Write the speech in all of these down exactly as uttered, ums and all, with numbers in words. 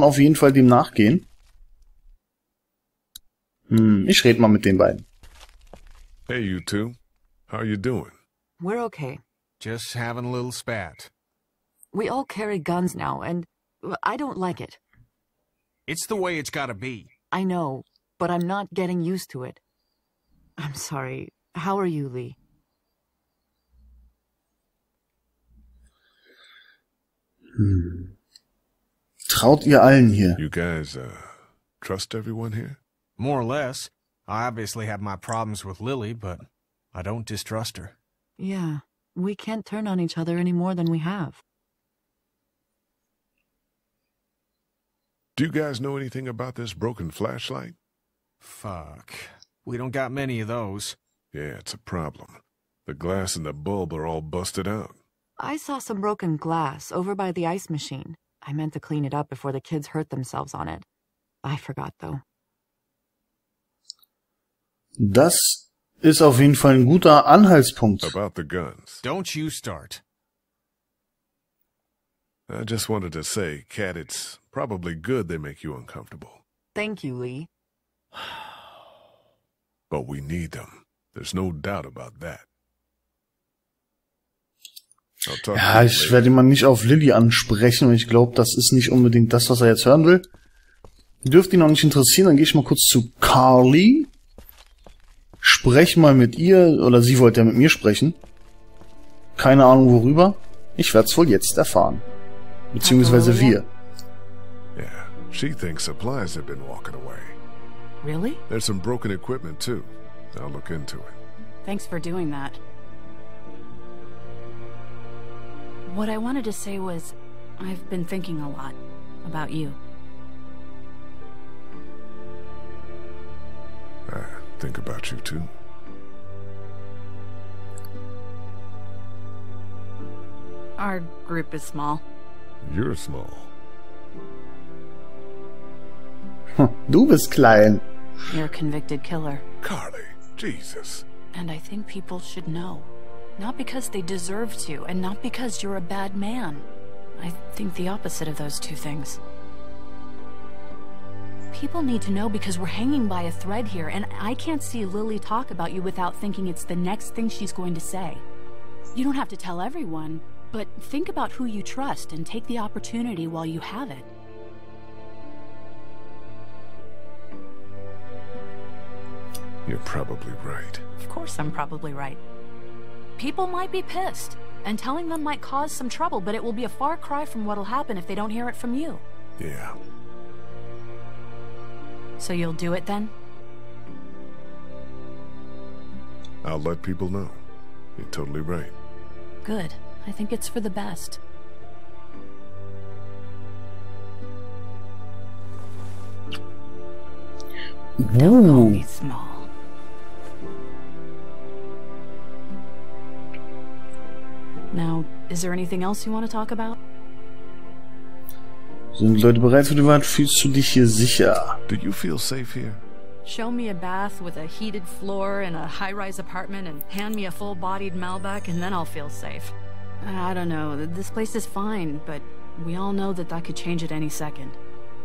man auf jeden Fall dem nachgehen. Hm, ich rede mal mit den beiden. Hey, you two. How are you doing? We're okay. Just having a little spat. We all carry guns now, and I don't like it. It's the way it's gotta be. I know, but I'm not getting used to it. I'm sorry. How are you, Lee? Hm. Traut ihr allen hier? You guys, uh, trust everyone here? More or less. I obviously have my problems with Lily, but I don't distrust her. Yeah, we can't turn on each other any more than we have. Do you guys know anything about this broken flashlight? Fuck. We don't got many of those. Yeah, it's a problem. The glass and the bulb are all busted out. I saw some broken glass over by the ice machine. I meant to clean it up before the kids hurt themselves on it. I forgot, though. Das ist auf jeden Fall ein guter Anhaltspunkt. About the guns. Don't you start. I just wanted to say, Kat, it's probably good they make you uncomfortable. Thank you, Lee. But we need them. There's no doubt about that. Ja, ich werde ihn mal nicht auf Lily ansprechen und ich glaube, das ist nicht unbedingt das, was er jetzt hören will. Dürfte ihn noch nicht interessieren, dann gehe ich mal kurz zu Carly. Sprech mal mit ihr, oder sie wollte ja mit mir sprechen. Keine Ahnung worüber. Ich werde es wohl jetzt erfahren. Beziehungsweise wir. Yeah, she thinks supplies have been walking away. Really? There's some broken equipment too. I'll look into it. Thanks for doing that. What I wanted to say was, I've been thinking a lot about you. I think about you too. Our group is small. You're small. Du bist klein. You're a convicted killer. Carly, Jesus. And I think people should know. Not because they deserve to, and not because you're a bad man. I think the opposite of those two things. People need to know because we're hanging by a thread here, and I can't see Lily talk about you without thinking it's the next thing she's going to say. You don't have to tell everyone, but think about who you trust and take the opportunity while you have it. You're probably right. Of course I'm probably right. People might be pissed, and telling them might cause some trouble, but it will be a far cry from what'll happen if they don't hear it from you. Yeah. So you'll do it then? I'll let people know. You're totally right. Good. I think it's for the best. Don't call me small. Now, is there anything else you want to talk about? Sind Leute bereit für die Wahrheit? Fühlst du dich hier sicher? Do you feel safe here? Show me a bath with a heated floor in a high-rise apartment and hand me a full-bodied Malbec and then I'll feel safe. I don't know, this place is fine, but we all know that that could change at any second.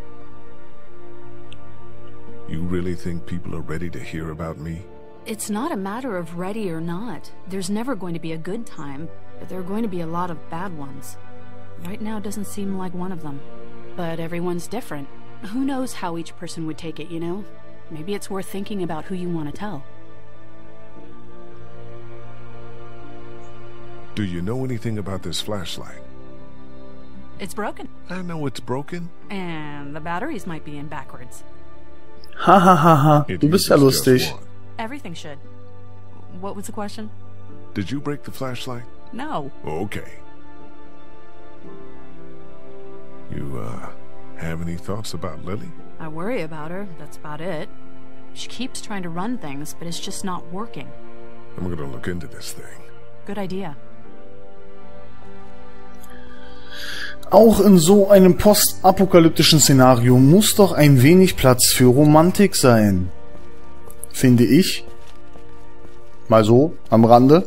You really think people are ready to hear about me? It's not a matter of ready or not. There's never going to be a good time, but there are going to be a lot of bad ones. Right now doesn't seem like one of them. But everyone's different. Who knows how each person would take it, you know? Maybe it's worth thinking about who you want to tell. Do you know anything about this flashlight? It's broken. I know it's broken. And the batteries might be in backwards. Ha ha ha ha. Du bist ja lustig. Everything should. What was the question? Did you break the flashlight? No. Okay. You, uh, have any thoughts about Lily? I worry about her, that's about it. She keeps trying to run things, but it's just not working. I'm gonna look into this thing. Good idea. Auch in so einem postapokalyptischen Szenario muss doch ein wenig Platz für Romantik sein. Finde ich. Mal so, am Rande.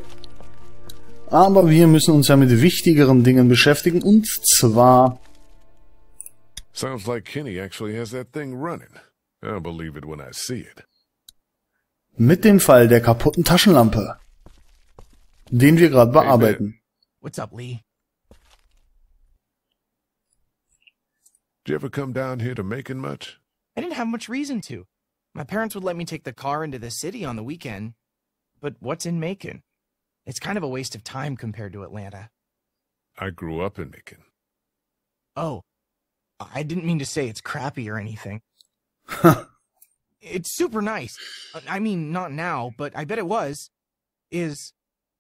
Aber wir müssen uns ja mit wichtigeren Dingen beschäftigen, und zwar Sounds like Kenny actually has that thing running. I'll believe it when I see it. Mit dem Fall der kaputten Taschenlampe, den wir gerade bearbeiten. What's up, Lee? Did you ever come down here to Macon much? I didn't have much reason to. My parents would let me take the car into the city on the weekend. But what's in Macon? It's kind of a waste of time compared to Atlanta. I grew up in Macon. Oh, I didn't mean to say it's crappy or anything. It's super nice. I mean, not now, but I bet it was. Is...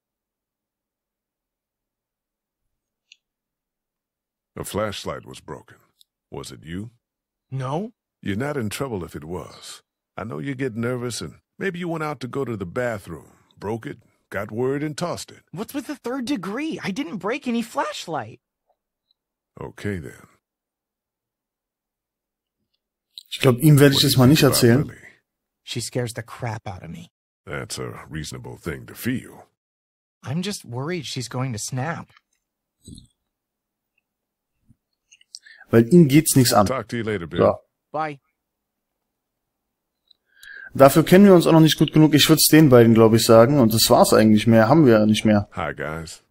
A flashlight was broken. Was it you? No. You're not in trouble if it was. I know you get nervous and maybe you went out to go to the bathroom, broke it, got word and tossed it. What's with the third degree? I didn't break any flashlight. Okay then. Ich glaube, ihm werde ich das mal nicht erzählen. She scares the crap out of me. That's a reasonable thing to feel. I'm just worried she's going to snap. Weil ihm geht's nichts an. Talk to you later, Bill. Ja. Bye. Dafür kennen wir uns auch noch nicht gut genug. Ich würde es den beiden, glaube ich, sagen. Und das war's eigentlich. Mehr haben wir ja nicht mehr. Hi, guys.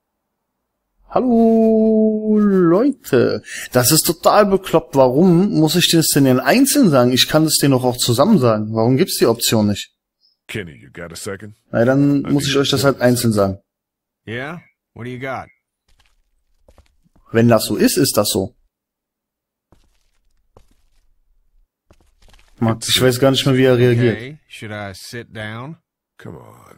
Hallo, Leute. Das ist total bekloppt. Warum muss ich das denn einzeln sagen? Ich kann das denen doch auch zusammen sagen. Warum gibt's die Option nicht? Kenny, you got a second? Na, dann muss ich euch das halt einzeln sagen. Yeah? What do you got? Wenn das so ist, ist das so. Max, ich weiß gar nicht mehr, wie er reagiert. Okay, should I sit down? Come on.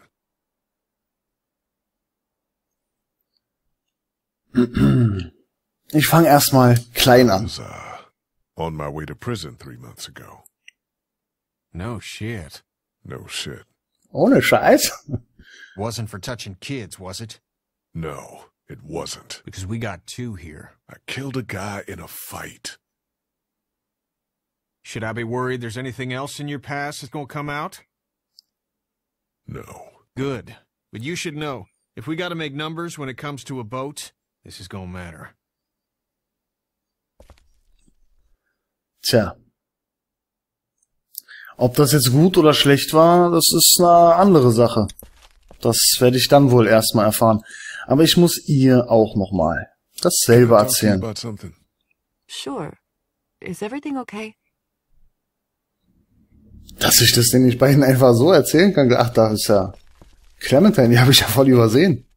Ich fange erstmal klein I an. was, uh, on my way to prison three months ago. No shit. No shit. Ohne Scheiß. Wasn't for touching kids, was it? No, it wasn't. Because we got two here. I killed a guy in a fight. Should I be worried there's anything else in your past that's gonna come out? No. Good. But you should know, if we gotta make numbers when it comes to a boat, this is gonna matter. Tja. Ob das jetzt gut oder schlecht war, das ist eine andere Sache. Das werde ich dann wohl erstmal erfahren. Aber ich muss ihr auch nochmal dasselbe Talk to you erzählen. about something. Sure. Is everything okay? Dass ich das den nicht beiden einfach so erzählen kann. Ach, da ist ja Clementine, die habe ich ja voll übersehen.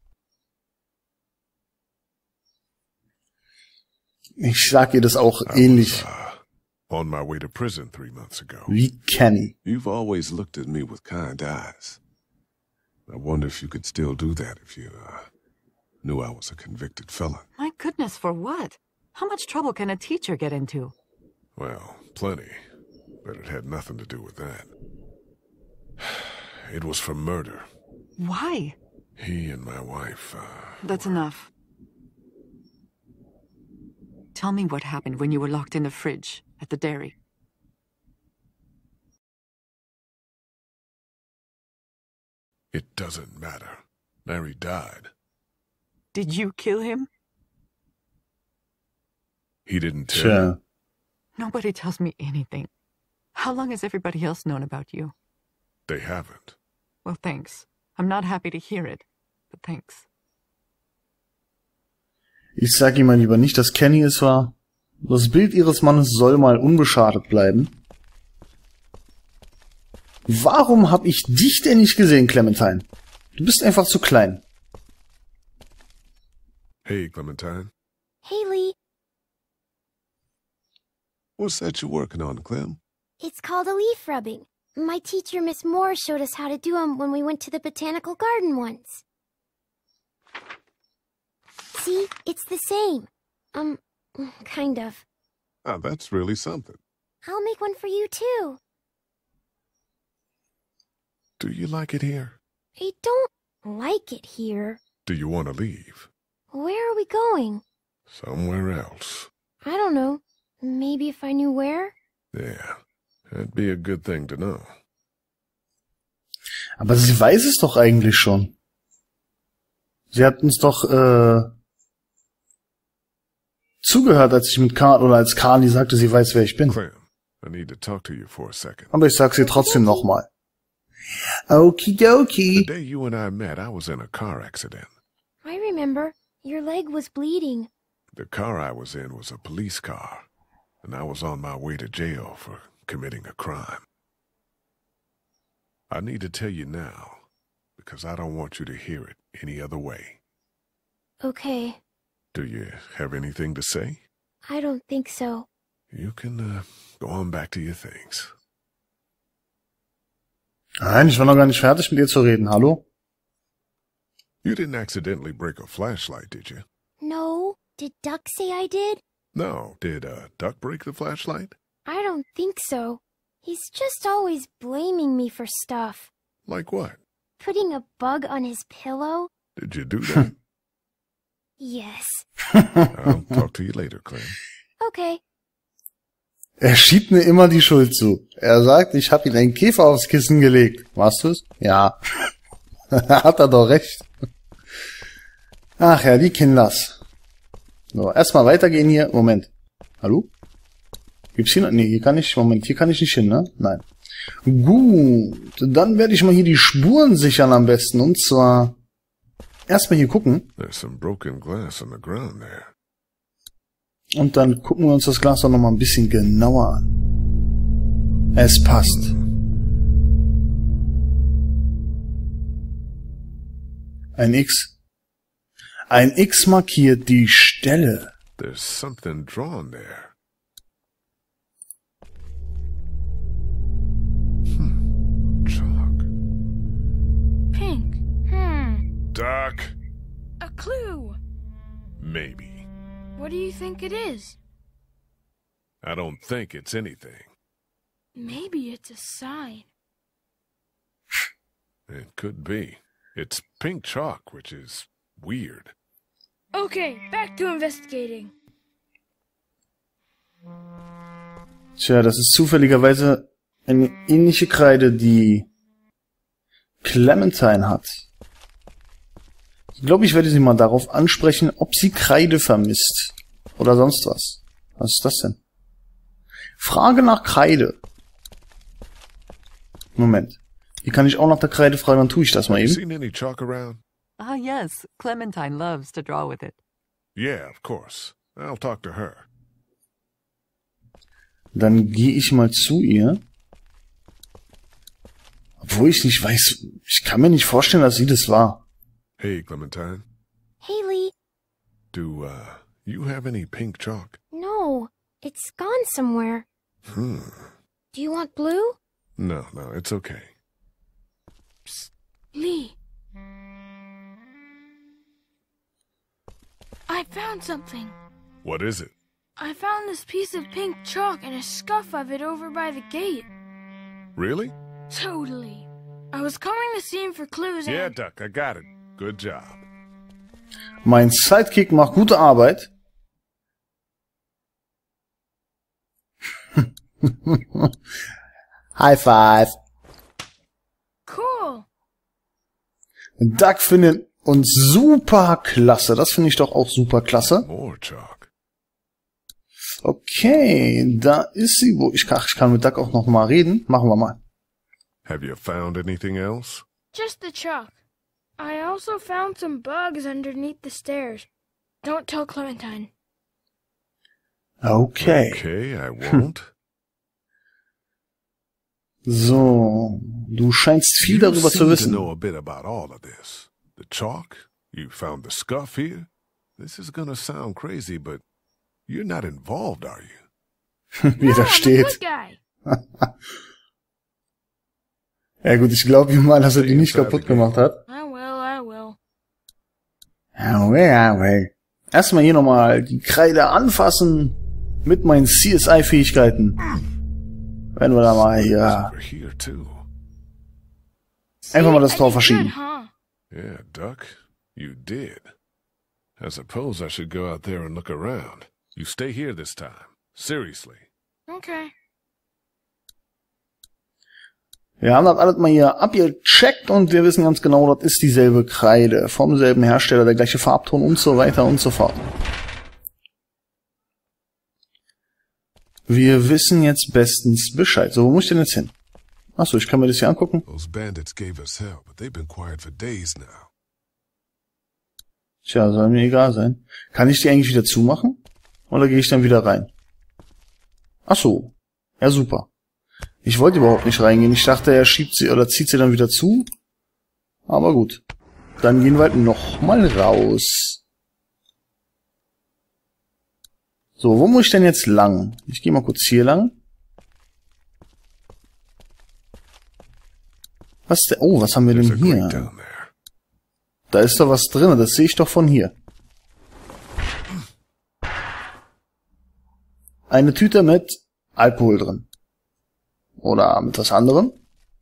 Ich sag ihr das auch I ähnlich was, uh, on my way to prison three months ago. wie Kenny. You've always looked at me with kind eyes. I wonder if you could still do that if you uh, knew I was a convicted felon. My goodness, for what? How much trouble can a teacher get into? Well, plenty. But it had nothing to do with that. It was for murder. Why? He and my wife, uh... That's enough. Tell me what happened when you were locked in the fridge at the dairy. It doesn't matter. Larry died. Did you kill him? He didn't tell me. Tja. Nobody tells me anything. How long has everybody else known about you? They haven't. Well, thanks. I'm not happy to hear it, but thanks. Ich sag ihm mal lieber nicht, dass Kenny es war. Das Bild ihres Mannes soll mal unbeschadet bleiben. Warum hab ich dich denn nicht gesehen, Clementine? Du bist einfach zu klein. Hey, Clementine. Hey, Lee. What's that you're working on, Clem? It's called a leaf rubbing. My teacher, Miss Moore, showed us how to do them when we went to the botanical garden once. See? It's the same. Um, kind of. Oh, that's really something. I'll make one for you, too. Do you like it here? I don't like it here. Do you want to leave? Where are we going? Somewhere else. I don't know. Maybe if I knew where? Yeah, that'd be a good thing to know. Aber sie weiß es doch eigentlich schon. Sie hat uns doch, äh... zugehört, als ich mit Carl oder als Carly sagte, sie weiß, wer ich bin. Clem, I need to talk to you for a second. Aber ich sag's ihr trotzdem nochmal. Okidoki. The day you and I met, I was in a car accident. I remember. Your leg was bleeding. The car I was in was a police car, and I was on my way to jail for committing a crime. I need to tell you now, because I don't want you to hear it any other way. Okay. Do you have anything to say? I don't think so. You can uh, go on back to your things. Nein, ich war noch gar nicht fertig mit dir zu reden. Hallo? You didn't accidentally break a flashlight, did you? No. Did Duck say I did? No. Did uh, Duck break the flashlight? I don't think so. He's just always blaming me for stuff. Like what? Putting a bug on his pillow? Did you do that? Yes. I'll talk to you later, Clem. Okay. Er schiebt mir immer die Schuld zu. Er sagt, ich habe ihm einen Käfer aufs Kissen gelegt. Warst du's? Ja. Hat er doch recht. Ach ja, die Kinders. So, erstmal weitergehen hier. Moment. Hallo? Gibt's hier noch? Nee, hier kann ich, Moment, hier kann ich nicht hin, ne? Nein. Gut, dann werde ich mal hier die Spuren sichern am besten. Und zwar erstmal hier gucken. There's some broken glass on the ground there. Und dann gucken wir uns das Glas doch noch mal ein bisschen genauer an. Es passt. Ein X. Ein X markiert die Stelle. There's something drawn there. Hmm. Chalk. Pink. Hmm. Doc. A clue. Maybe. What do you think it is? I don't think it's anything. Maybe it's a sign. It could be. It's pink chalk, which is weird. Okay, back to investigating. Tja, das ist zufälligerweise eine ähnliche Kreide, die Clementine hat. Ich glaube, ich werde sie mal darauf ansprechen, ob sie Kreide vermisst. Oder sonst was. Was ist das denn? Frage nach Kreide. Moment. Hier kann ich auch nach der Kreide fragen, dann tue ich das mal You eben. seen any chalk around? Ah, yes. Clementine loves to draw with it. Yeah, of course. I'll talk to her. Dann gehe ich mal zu ihr. Obwohl ich nicht weiß, ich kann mir nicht vorstellen, dass sie das war. Hey, Clementine. Haley. Do, uh, you have any pink chalk? No. It's gone somewhere. Hmm. Do you want blue? No, no, it's okay. Lee. I found something. What is it? I found this piece of pink chalk and a scuff of it over by the gate. Really? Totally. I was coming to see him for clues and... Yeah, Duck, I got it. Good job. Mein Sidekick macht gute Arbeit. High five. Cool. Duck findet uns super klasse. Das finde ich doch auch super klasse. More chalk. Okay, da ist sie. Wo ich kann, ich kann mit Duck auch noch mal reden. Machen wir mal. Have you found anything else? Just the chalk. I also found some bugs underneath the stairs. Don't tell Clementine. Okay. Okay, I won't. So, du scheinst viel You darüber zu seem to wissen. know a bit about all of this. The chalk, you found the scuff here. This is gonna sound crazy, but you're not involved, are you? Wie No, da I'm a steht. good guy. Ja gut, ich glaube ihm mal, dass er die nicht kaputt gemacht hat. I will, I will. Ja, well, ja, well. Erstmal hier nochmal die Kreide anfassen mit meinen C S I-Fähigkeiten. Wenn wir da mal hier Over here too. einfach mal das I Tor did verschieben. good, huh? Yeah, Duck, you did. I suppose I should go out there and look around. You stay here this time. Seriously. Okay. Wir haben das alles mal hier abgecheckt und wir wissen ganz genau, das ist dieselbe Kreide. Vom selben Hersteller, der gleiche Farbton und so weiter und so fort. Wir wissen jetzt bestens Bescheid. So, wo muss ich denn jetzt hin? Achso, ich kann mir das hier angucken. Those bandits gave us hell, but they've been quiet for days now. Tja, soll mir egal sein. Kann ich die eigentlich wieder zumachen? Oder gehe ich dann wieder rein? Achso. Ja, super. Ich wollte überhaupt nicht reingehen. Ich dachte, er schiebt sie oder zieht sie dann wieder zu. Aber gut. Dann gehen wir halt nochmal raus. So, wo muss ich denn jetzt lang? Ich gehe mal kurz hier lang. Was denn? Oh, was haben wir denn hier? Da ist doch was drin. Das sehe ich doch von hier. Eine Tüte mit Alkohol drin. Oder mit was anderem.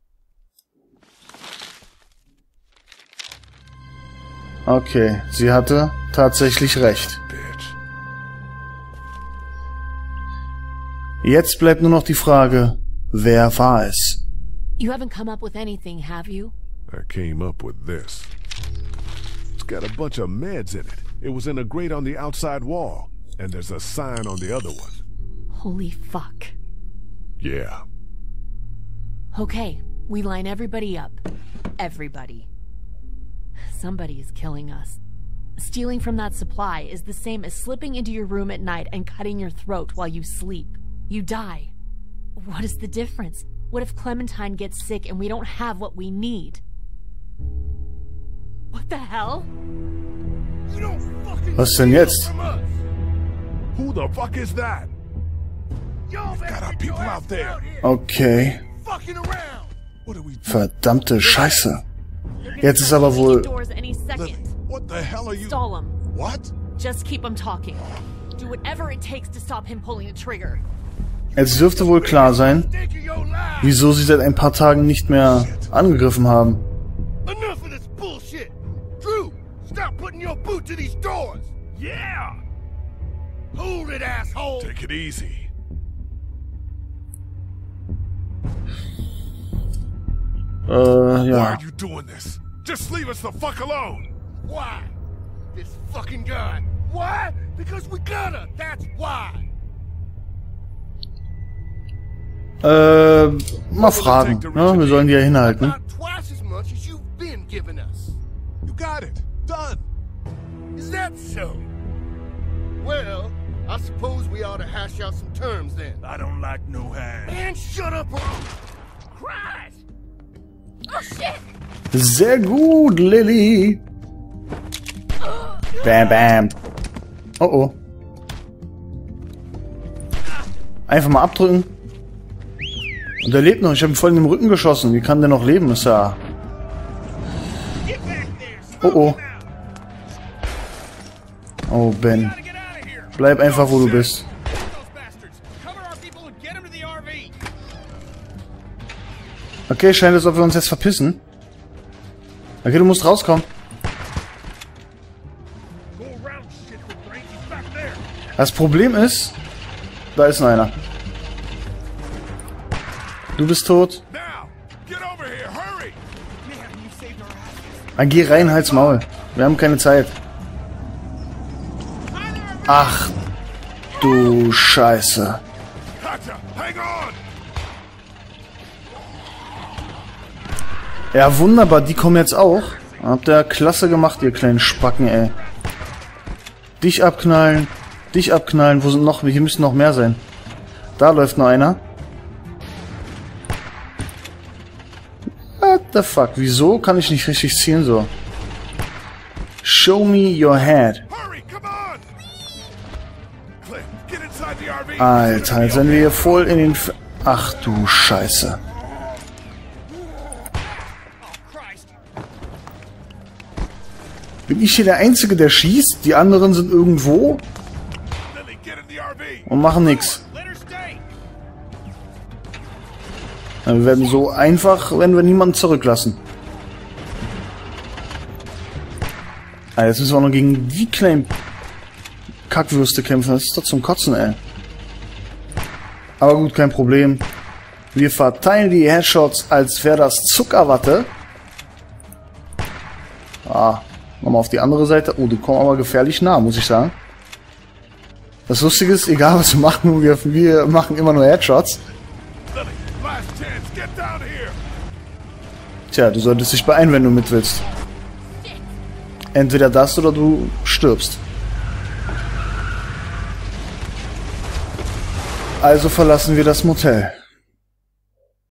Okay, sie hatte tatsächlich recht. Jetzt bleibt nur noch die Frage, wer war es? You haven't come up with anything, have you? I came up with this. It's got a bunch of meds in it. It was in a grate on the outside wall. And there's a sign on the other one. Holy fuck. Yeah. Okay, we line everybody up. Everybody. Somebody is killing us. Stealing from that supply is the same as slipping into your room at night and cutting your throat while you sleep. You die. What is the difference? What if Clementine gets sick and we don't have what we need? What the hell? Was denn jetzt? Who the fuck is that? We've got our people out there. Okay. Verdammte Scheiße. Jetzt ist aber wohl... What the hell are you... Stall him. What? Just keep him talking. Do whatever it takes to stop him pulling the trigger. Jetzt dürfte wohl klar sein, wieso sie seit ein paar Tagen nicht mehr angegriffen haben. Enough of this bullshit. Drew, stop putting your boot to these doors. Yeah. Hold it, asshole. Take it easy. Äh, ja. Why are you doing this? Just leave us the fuck alone. Why? This fucking guy. Why? Because we gotta. That's why. Äh, mal fragen. Ja, wir sollen die ja hinhalten. You got it. Done. Is that so? Well, I suppose we ought to hash out some terms then. I don't like no hash. Man, shut up. Christ. Oh shit. Sehr gut, Lily. Bam, bam. Oh oh. Einfach mal abdrücken. Und er lebt noch. Ich habe ihn voll in den Rücken geschossen. Wie kann der noch leben? Ist ja... Oh oh. Oh, Ben. Bleib einfach, wo du bist. Okay, scheint es, ob wir uns jetzt verpissen. Okay, du musst rauskommen. Das Problem ist... Da ist noch einer. Du bist tot. Dann geh rein, halt's Maul. Wir haben keine Zeit. Ach, du Scheiße. Ja, wunderbar. Die kommen jetzt auch. Habt ihr klasse gemacht, ihr kleinen Spacken, ey. Dich abknallen. Dich abknallen. Wo sind noch? Hier müssen noch mehr sein. Da läuft noch einer. What the fuck? Wieso kann ich nicht richtig zielen so? Show me your head. Alter, jetzt sind wir hier voll in den... F Ach du Scheiße. Bin ich hier der Einzige, der schießt? Die anderen sind irgendwo und machen nichts. Wir werden so einfach, wenn wir niemanden zurücklassen. Ah, jetzt müssen wir auch noch gegen die kleinen Kackwürste kämpfen. Das ist doch zum Kotzen, ey. Aber gut, kein Problem. Wir verteilen die Headshots, als wäre das Zuckerwatte. Ah, nochmal auf die andere Seite. Oh, die kommen aber gefährlich nah, muss ich sagen. Das Lustige ist, egal was wir machen, wir, wir machen immer nur Headshots. Tja, du solltest dich beeilen, wenn du mit willst. Entweder das oder du stirbst. Also verlassen wir das Motel.